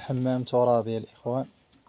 حمام ترابي الإخوان.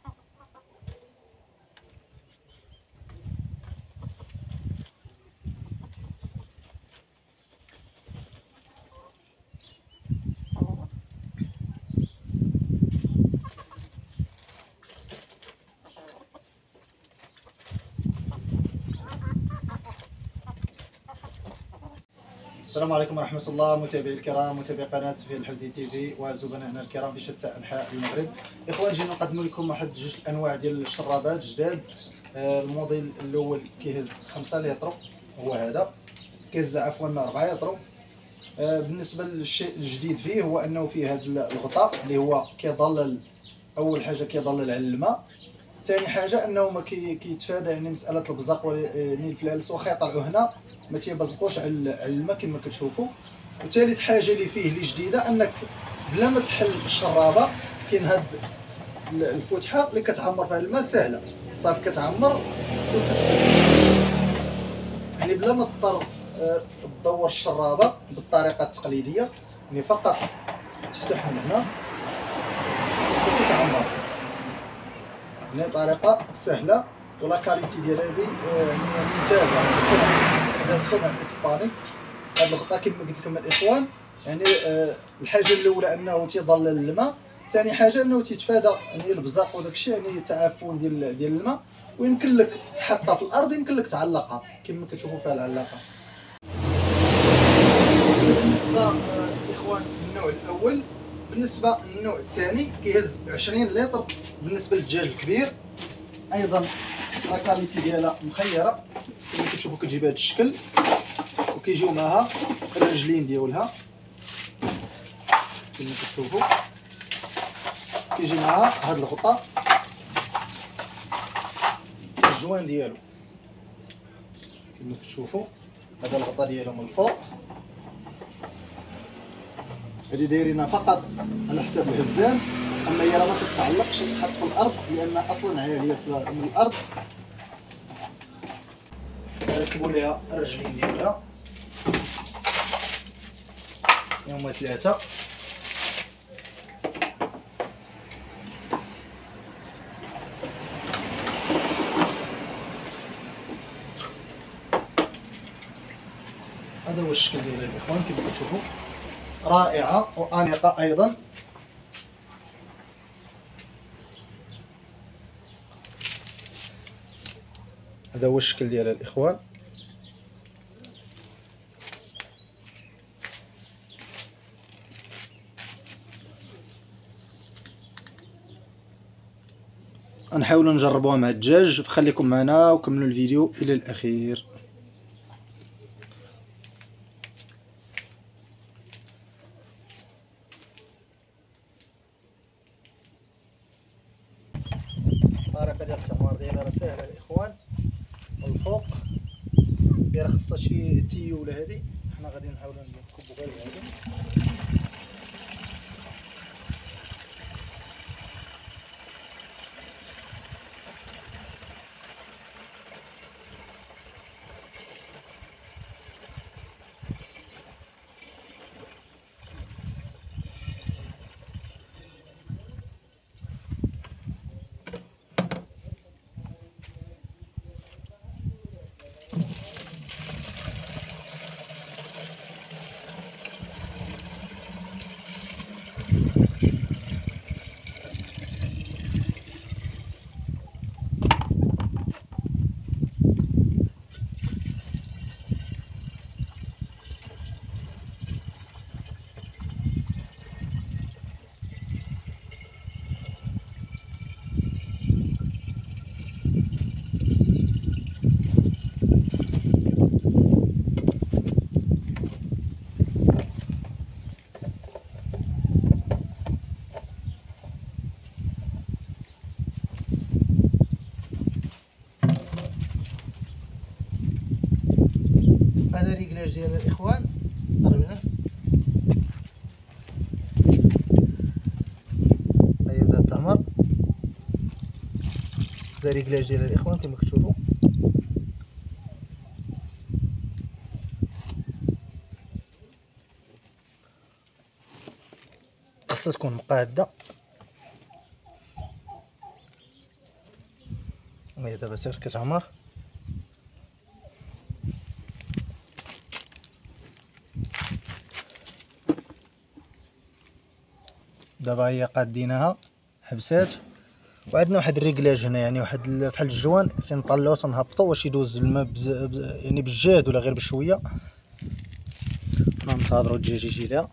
السلام عليكم ورحمة الله متابعي الكرام، متابعي قناة سفيان الحوزي تي في وزبنائنا الكرام في شتى أنحاء المغرب. إخوان، جينا نقدم لكم واحد جوج الأنواع ديال الشرابات جداد. الموديل الأول كيهز 5 لتر، هو هذا كيهز عفوا 4 لتر. بالنسبة للشيء الجديد فيه هو أنه فيه هذا الغطاء اللي هو كيظلل. أول حاجة كيظلل على الماء، ثاني حاجة أنه ما كيتفادى يعني مسألة البزق يعني الفلالس واخا يطلعوا هنا ما تيبزقوش على الماء كما كتشوفوا. وثالث حاجه اللي فيه اللي جديده انك بلا ما تحل الشرابه كاين هاد الفتحه اللي كتعمر فيها الماء سهله، صافي كتعمر وتتسد، يعني بلا ما تضطر تدور الشرابه بالطريقه التقليديه، يعني فقط تفتح من هنا وتتعمر، يعني طريقه سهله. ولا كاليتي ديال هذه يعني ممتازه، يعني صنع اسباني. هذا الغطاء كما قلت لكم الاخوان، يعني الحاجه الاولى انه تيظلل الماء، ثاني حاجه انه تيتفادى يعني البزاق وداك الشيء، يعني التعفن ديال الماء. ويمكن لك تحطها في الارض، يمكن لك تعلقها كما كتشوفوا فيها العلاقه. بالنسبه الاخوان النوع الاول. بالنسبه للنوع الثاني كيهز 20 لتر. بالنسبه للدجاج الكبير ايضا لا كاليتي ديالها مخيره كما كتشوفوا، كتجي بهذا الشكل وكيجيو معها الرجلين ديالها كما كتشوفوا، كيجي معها هذا الغطاء الجوان ديالو كما كتشوفوا. هذا الغطاء ديالو من الفوق، هادي دايرينها فقط على حساب الهزام، اما هي راه ما تتعلقش، تحط في الارض لان اصلا عاليه من الارض. ركبوا ليها الرجلين ديالها، هما 3. هذا هو الشكل ديالها الاخوان كما كتشوفوا، رائعه وانيقه ايضا. هذا هو الشكل ديالها الاخوان. نحاولوا نجربوها مع الدجاج، فخليكم معنا وكملوا الفيديو الى الاخير. الطريقه ديال التعمار ديالها راه ساهله الاخوان. من الفوق غير خاصها شي تيوله، هذه حنا غادي نحاولوا نكبوا غير هذه. هذا ريكلاج ديال الاخوان، قربنا هيا بدا التعمر. هذا ريكلاج ديال الاخوان كما كتشوفوا. خاصها تكون مقاده المية دابا سير كتعمر. دابا هي قاديناها حبسات، وعندنا واحد الريكلاج هنا، يعني واحد فحال الجوان تنطلعو تنهبطو واش يدوز الماء يعني بالجهد ولا غير بشويه. ننتظرو الدجاج يجي ليها.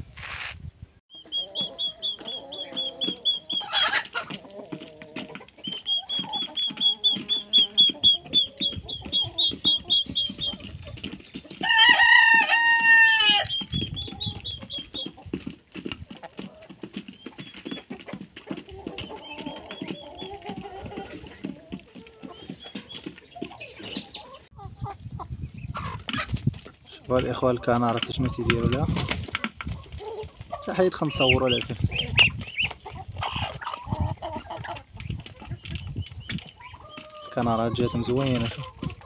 شوفوا الاخوان الكنارة شنو تيديروا لها، حتى حيت خنصوروا لكن الكنارات جاتهم زوينه. شوف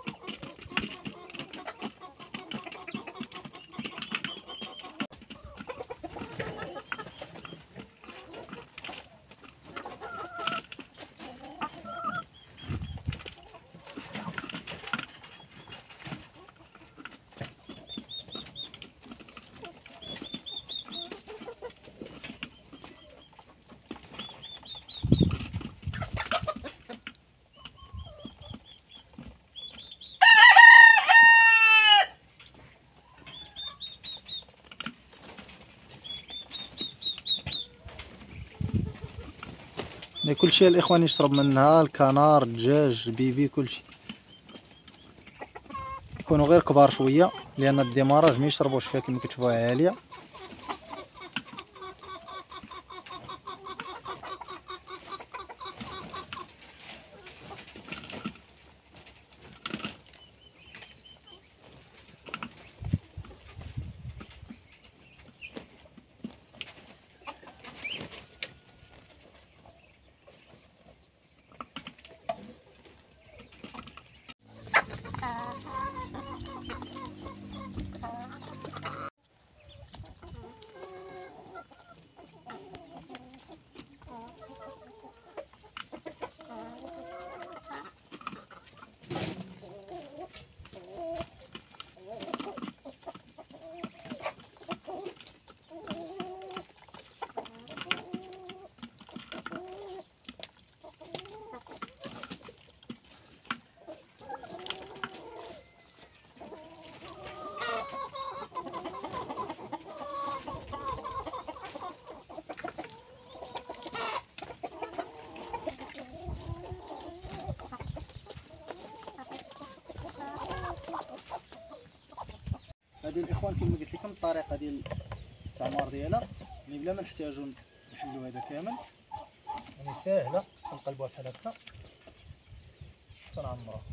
كلشي الاخوان يشرب منها، الكنار، الدجاج، البيبي، كلشي. يكونوا غير كبار شويه لان الديماراج ما يشربوش فيها كما كتشوفوها عاليه. هذه الاخوان كما قلت لكم الطريقه ديال التعمار ديالها، يعني بلا ما نحتاجو نحلو هذا كامل، يعني ساهله. تنقلبوها بحال هكا تنعمروها.